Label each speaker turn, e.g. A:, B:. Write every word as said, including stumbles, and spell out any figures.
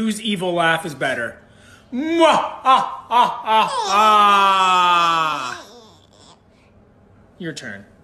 A: Whose evil laugh is better? Mwah! Ah, ah, ah, ah. Your turn.